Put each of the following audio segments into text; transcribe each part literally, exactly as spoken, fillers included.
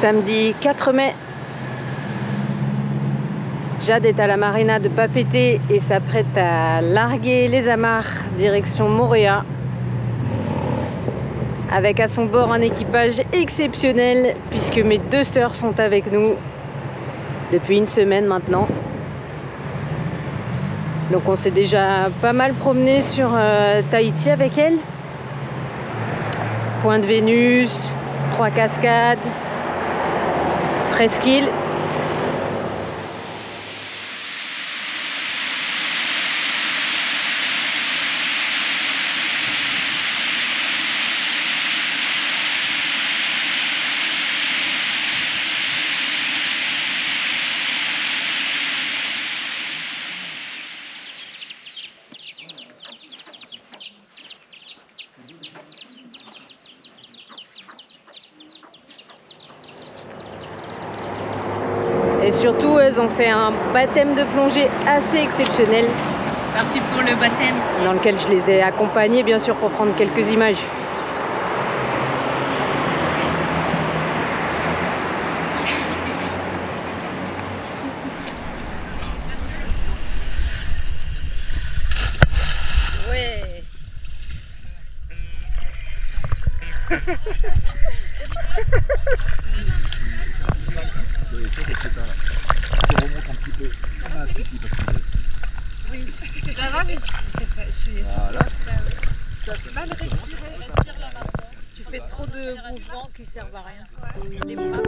Samedi quatre mai, Jade est à la marina de Papeete et s'apprête à larguer les amarres direction Moorea, avec à son bord un équipage exceptionnel puisque mes deux sœurs sont avec nous depuis une semaine maintenant. Donc on s'est déjà pas mal promené sur euh, Tahiti avec elle. Point de Vénus, trois cascades, presqu'île. Et surtout, elles ont fait un baptême de plongée assez exceptionnel. C'est parti pour le baptême. Dans lequel je les ai accompagnées, bien sûr, pour prendre quelques images. Ouais. Je remonte un petit peu. Ah, ici, parce que... Oui, ça va, mais c'est pas... Je suis... Voilà. Mal respirer, respire là maintenant. Tu fais trop de mouvements qui servent à rien. Les bras,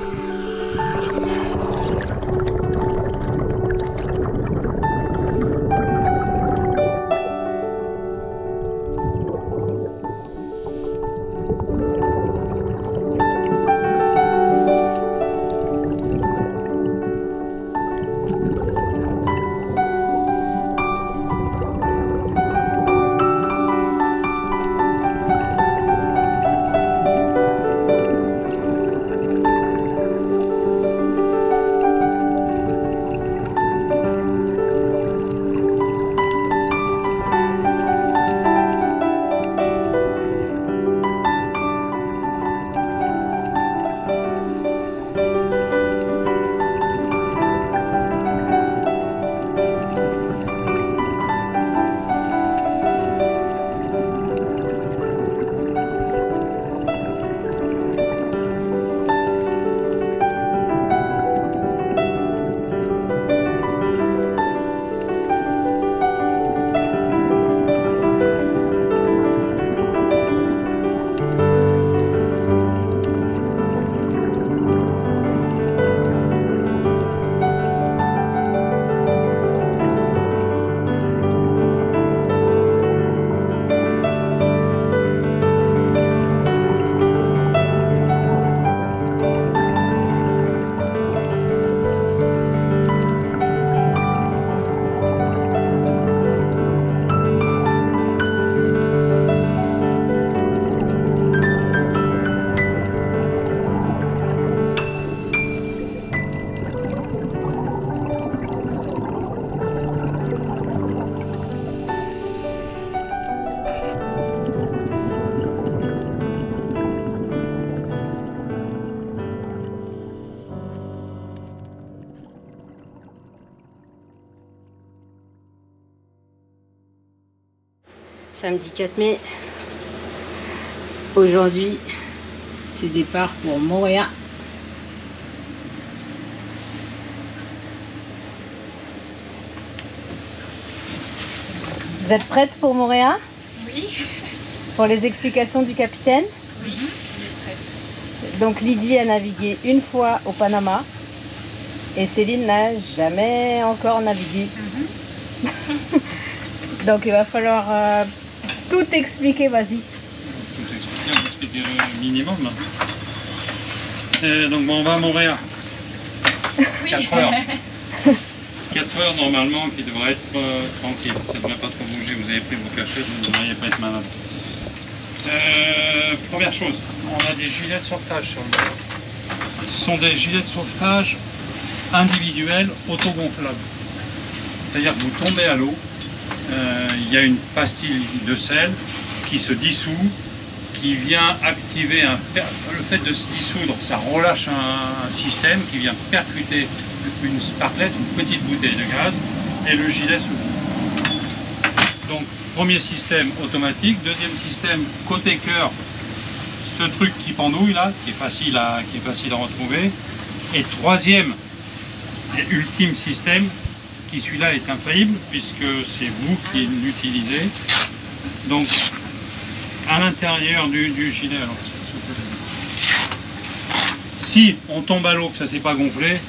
Samedi quatre mai. Aujourd'hui, c'est départ pour Moorea. Vous êtes prête pour Moorea? oui. Pour les explications du capitaine? Oui, je suis prête. Donc Lydie a navigué une fois au Panama et Céline n'a jamais encore navigué. Mm-hmm. Donc il va falloir euh, tout expliquer, vas-y. Tout expliquer, on va expliquer le minimum. Euh, donc bon, on va à Moorea. Oui. quatre heures. quatre heures normalement qui devrait être euh, tranquille. Ça ne devrait pas trop bouger. Vous avez pris vos cachets, vous ne devriez pas être malade. Euh, première chose, on a des gilets de sauvetage sur le bateau. Ce sont des gilets de sauvetage individuels autogonflables. C'est-à-dire que vous tombez à l'eau, euh, il y a une pastille de sel qui se dissout, qui vient activer un, le fait de se dissoudre, ça relâche un, un système qui vient percuter une sparklette, une petite bouteille de gaz, et le gilet s'ouvre. Donc premier système automatique, deuxième système côté cœur, ce truc qui pendouille là, qui est facile à, qui est facile à retrouver, et troisième et ultime système, qui celui-là est infaillible puisque c'est vous qui l'utilisez. Donc à l'intérieur du, du gilet, alors si on tombe à l'eau que ça ne s'est pas gonflé,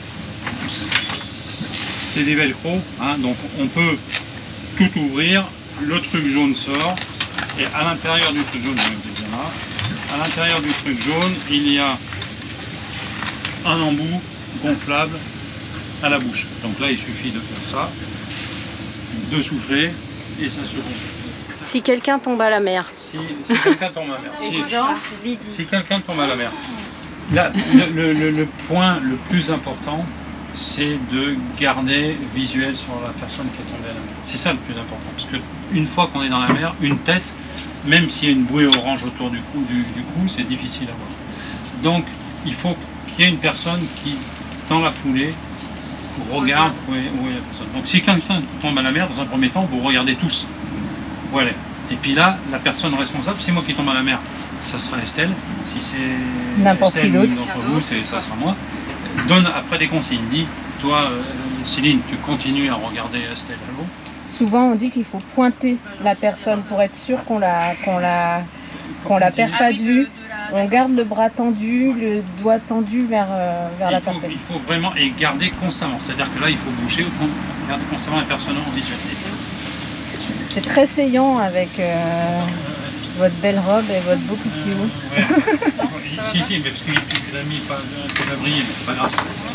c'est des velcro, hein, donc on peut tout ouvrir, le truc jaune sort, et à l'intérieur du truc jaune, à l'intérieur du truc jaune, il y a un embout gonflable à la bouche. Donc là, il suffit de faire ça, de souffler, et ça se gonfle. Si quelqu'un tombe à la mer. Si, si quelqu'un tombe à la mer. Si, Exemple, Lydie. si quelqu'un tombe à la mer. Là, le, le, le point le plus important, c'est de garder visuel sur la personne qui est tombée à la mer. C'est ça le plus important. Parce qu'une fois qu'on est dans la mer, une tête, même s'il y a une bouée orange autour du cou, du, du cou, c'est difficile à voir. Donc, il faut qu'il y ait une personne qui, dans la foulée, regarde où est, où est la personne. Donc, si quelqu'un tombe à la mer, dans un premier temps, vous regardez tous. Voilà. Et puis là, la personne responsable, c'est moi qui tombe à la mer. Ça sera Estelle. Si c'est n'importe qui d'autre, d'entre vous, ça sera moi. Donne après des consignes. Dis, toi, euh, Céline, tu continues à regarder Estelle à l'eau. Souvent, on dit qu'il faut pointer la personne pour être sûr qu'on la, qu'on la, qu'on la perd pas de vue. On garde le bras tendu, le doigt tendu vers, euh, vers il la faut, personne. Il faut vraiment et garder constamment. C'est-à-dire que là, il faut bouger, garder constamment la personne en visuel. C'est très saillant avec euh, votre belle robe et votre beau petit haut. Ouais. Si, si, mais parce que tu l'as mis pas de briller, mais c'est pas grave.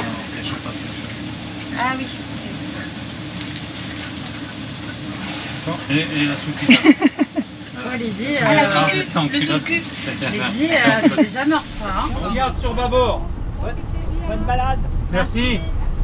Ah oui. Et, et la soucune. Toi, Lydie, Ah, euh, la soucune, soucune, le culotte. soucune. Lydie, euh, t'es déjà morte, toi. Hein. Regarde sur bâbord. Bonne balade. Merci.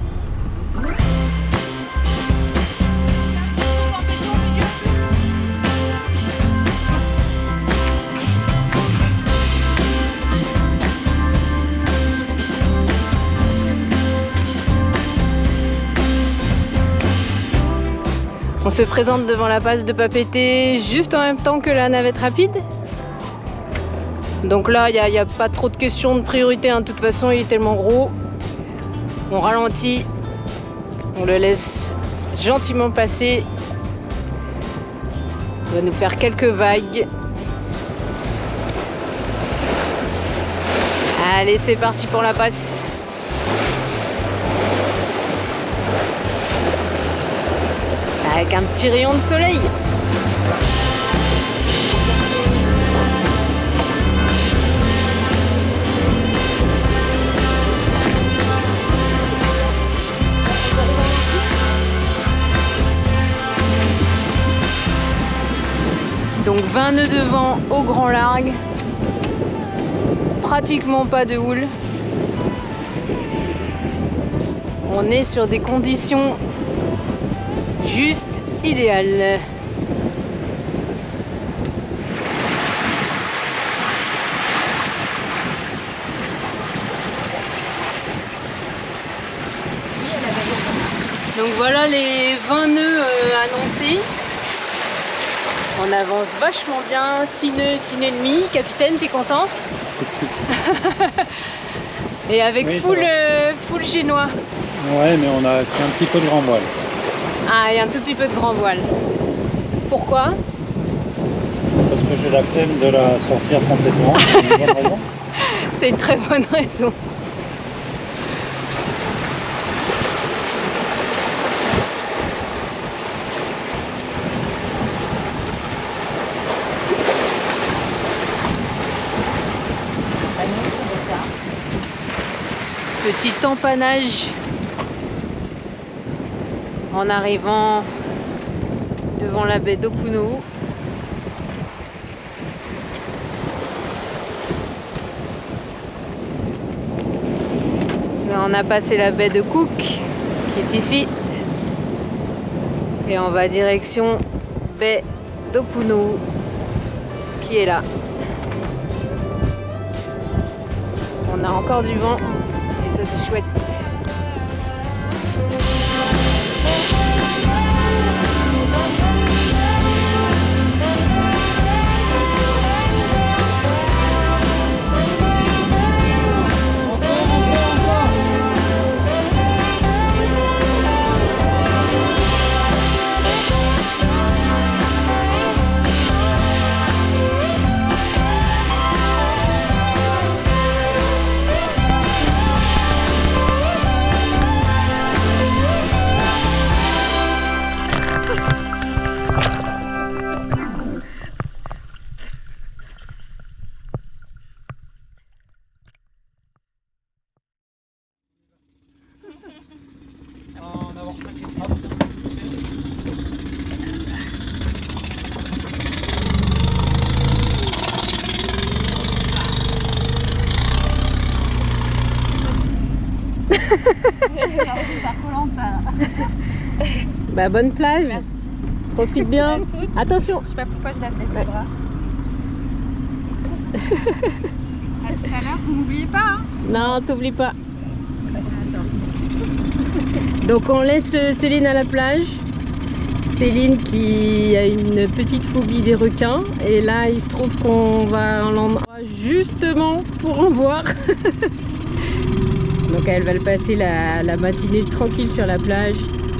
On se présente devant la passe de Papeete juste en même temps que la navette rapide. Donc là, il n'y a, a pas trop de questions de priorité, hein. De toute façon, il est tellement gros. On ralentit, on le laisse gentiment passer. Il va nous faire quelques vagues. Allez, c'est parti pour la passe. Avec un petit rayon de soleil. Donc vingt nœuds de vent au grand largue. Pratiquement pas de houle. On est sur des conditions juste idéal. Donc voilà les vingt nœuds euh, annoncés. On avance vachement bien, six nœuds, six nœuds et demi. Capitaine, t'es content? Et avec oui, full, euh, full génois. Ouais, mais on a fait un petit peu de grand voile. Ah, il y a un tout petit peu de grand voile. Pourquoi? Parce que j'ai la flemme de la sortir complètement. C'est une bonne raison. C'est une très bonne raison. Petit empannage en arrivant devant la baie d'Opuno. Là, on a passé la baie de Cook qui est ici et on va direction baie d'Opuno qui est là. On a encore du vent et ça c'est chouette. Bah bonne plage. Merci. Profite bien. Attention. Je sais pas pourquoi je la fais le bras. À tout à l'heure, vous m'oubliez pas hein? Non, t'oublies pas. Donc on laisse Céline à la plage. Céline qui a une petite phobie des requins. Et là il se trouve qu'on va à l'endroit justement pour en voir. Donc elle va le passer la, la matinée tranquille sur la plage.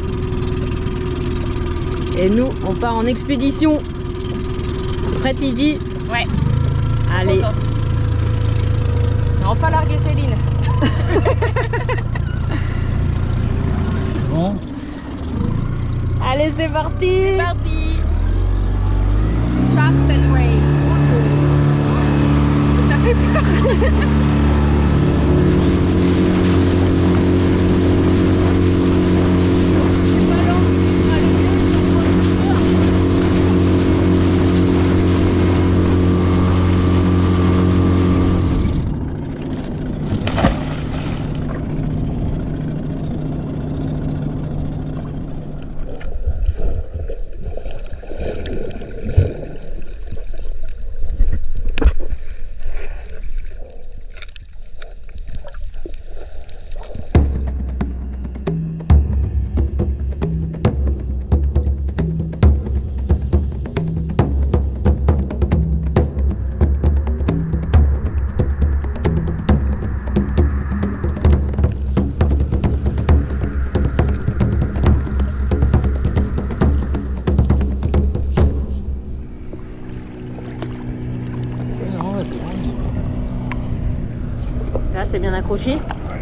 Et nous, on part en expédition. Prête Lydie? Ouais. Allez. Contente. On a enfin largué Céline. Bon. Allez, c'est parti. C'est parti. Sharks and rain. Ça fait peur. Là, c'est bien accroché.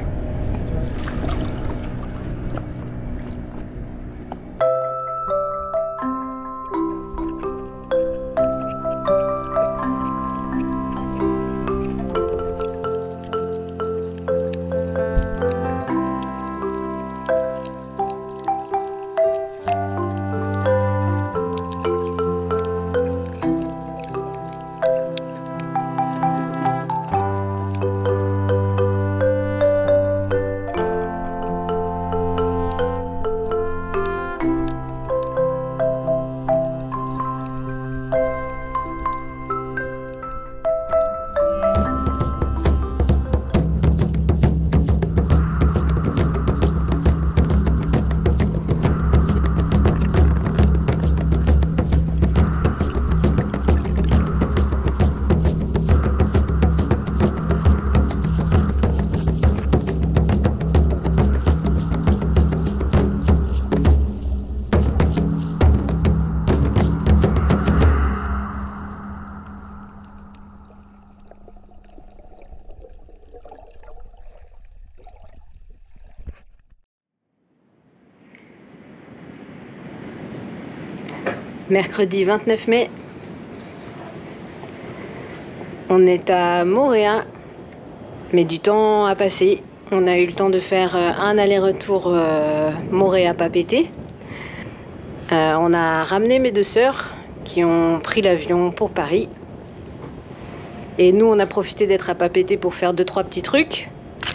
Mercredi vingt-neuf mai, on est à Moorea, mais du temps a passé. On a eu le temps de faire un aller-retour euh, Moorea-Papeete. Euh, on a ramené mes deux sœurs qui ont pris l'avion pour Paris. Et nous, on a profité d'être à Papeete pour faire deux trois petits trucs.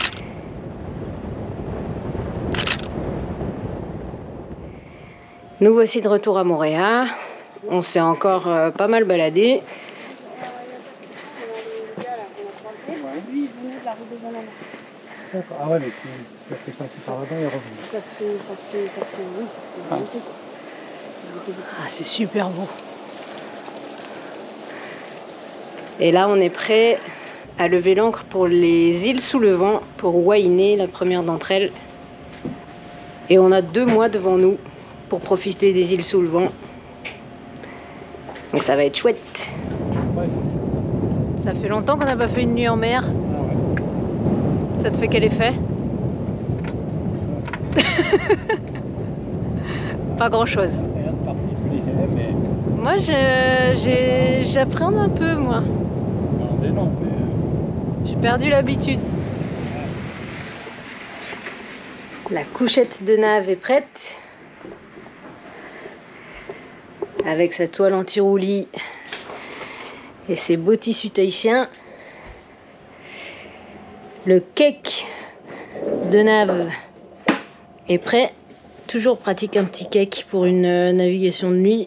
Nous voici de retour à Moorea. On s'est encore euh, pas mal baladé. des ananas. D'accord. Ah ouais, mais tu, tu as fait passer par là-bas et revenu. Ça te fait, ça te fait, ça te fait, oui, ça te fait Ah. monter. Ah, c'est super beau. Et là, on est prêt à lever l'ancre pour les îles sous le vent, pour Wainé, la première d'entre elles. Et on a deux mois devant nous pour profiter des îles sous le vent. Donc ça va être chouette. Ouais, c'est... Ça fait longtemps qu'on n'a pas fait une nuit en mer. Ah ouais. Ça te fait quel effet? Pas grand chose. Rien de particulier, mais... Moi, je- j'ai- j'appréhende un peu, moi. Non, mais non, mais... J'ai perdu l'habitude. La couchette de Nave est prête. Avec sa toile anti-roulis et ses beaux tissus tahitiens. Le cake de Nave est prêt. Toujours pratique un petit cake pour une euh, navigation de nuit.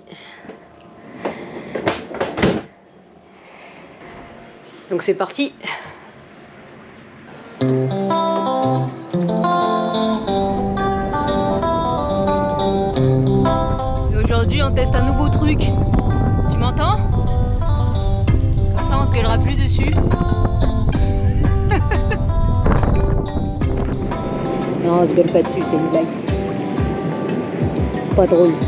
Donc c'est parti. Et aujourd'hui on teste un nouveau truc. Tu m'entends? Comme ça on se gueulera plus dessus. Non, on se gueule pas dessus, c'est une blague. Pas drôle.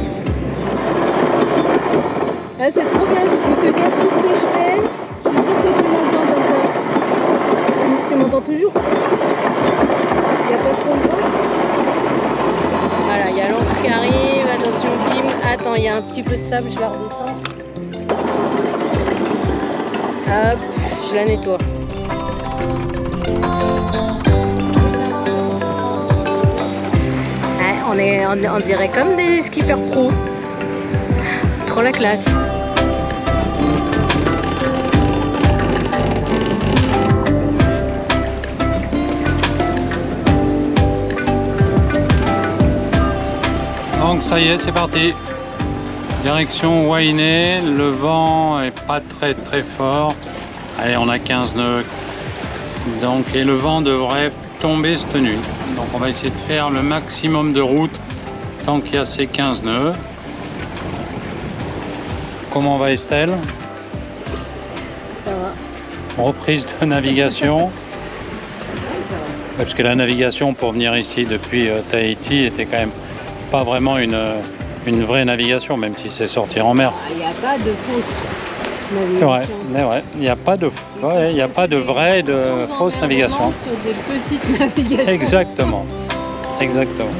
Ah, c'est trop bien, je peux te dire tout ce que je fais. Je suis sûre que tu m'entends encore. Tu, tu m'entends toujours? Il n'y a pas trop de vent? Voilà, il y a l'encre qui arrive, attention bim. Attends, il y a un petit peu de sable, je la redescends. Hop, je la nettoie. Ouais, on, est, on, on dirait comme des skippers pro. Trop la classe. Donc ça y est, c'est parti. Direction Wainé, le vent est pas très très fort. Allez, on a quinze nœuds. Donc, et le vent devrait tomber cette nuit. Donc on va essayer de faire le maximum de route tant qu'il y a ces quinze nœuds. Comment va Estelle? Ça va. Reprise de navigation. Ça va. Parce que la navigation pour venir ici depuis euh, Tahiti était quand même pas vraiment une, une vraie navigation, même si c'est sortir en mer. Il n'y a pas de fausse C'est vrai, navigation. mais ouais, il n'y a pas de, ouais, il n'y a pas de vraie et de fausse navigation. Sur des petites navigations. Exactement, exactement.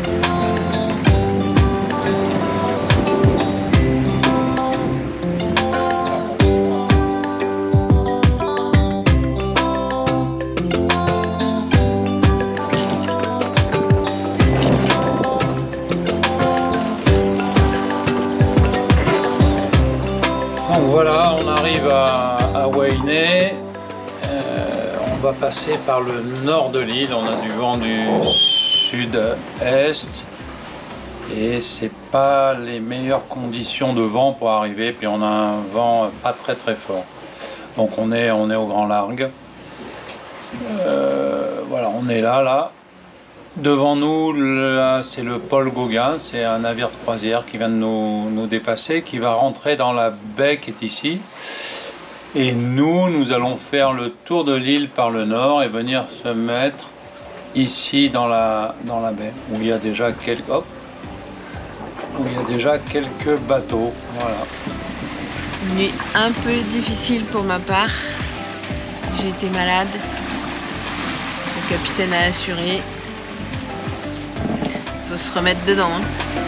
Donc voilà, on arrive à, à Wainé. Euh, on va passer par le nord de l'île. On a du vent du sud-est et c'est pas les meilleures conditions de vent pour arriver. Puis on a un vent pas très très fort. Donc on est on est au grand largue. Euh, voilà, on est là là. Devant nous, là, c'est le Paul Gauguin, c'est un navire de croisière qui vient de nous, nous dépasser, qui va rentrer dans la baie qui est ici. Et nous, nous allons faire le tour de l'île par le nord et venir se mettre ici dans la, dans la baie, où il y a déjà quelques, hop, où il y a déjà quelques bateaux. Voilà. Une nuit un peu difficile pour ma part. J'ai été malade. Le capitaine a assuré. Faut se remettre dedans. Hein.